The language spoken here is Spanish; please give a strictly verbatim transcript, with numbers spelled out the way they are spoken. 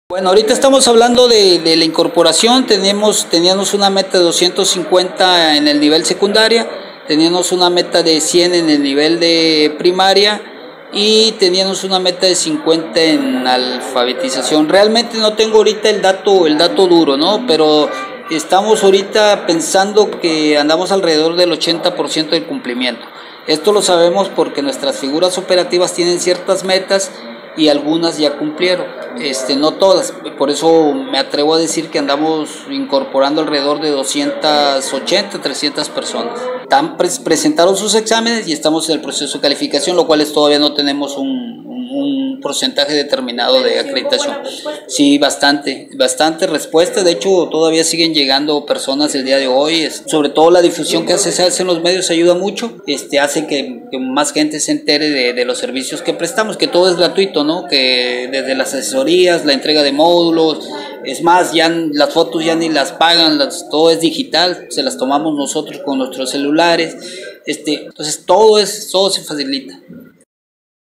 Bueno, ahorita estamos hablando de, de la incorporación. Tenemos, teníamos una meta de doscientos cincuenta en el nivel secundaria, teníamos una meta de cien en el nivel de primaria y teníamos una meta de cincuenta en alfabetización. Realmente no tengo ahorita el dato, el dato duro, ¿no? Pero estamos ahorita pensando que andamos alrededor del ochenta por ciento del cumplimiento. Esto lo sabemos porque nuestras figuras operativas tienen ciertas metas y algunas ya cumplieron, este, no todas, por eso me atrevo a decir que andamos incorporando alrededor de doscientas ochenta, trescientas personas. Están, presentaron sus exámenes y estamos en el proceso de calificación, lo cual es, todavía no tenemos un, un, un porcentaje determinado de acreditación. Sí, bastante, bastante respuesta, de hecho todavía siguen llegando personas el día de hoy, sobre todo la difusión que hace, se hace en los medios ayuda mucho, este, hace que, que más gente se entere de, de los servicios que prestamos, que todo es gratuito, ¿no? Que desde las asesorías, la entrega de módulos, es más, ya las fotos ya ni las pagan, las, todo es digital, se las tomamos nosotros con nuestros celulares, este, entonces todo es, todo se facilita.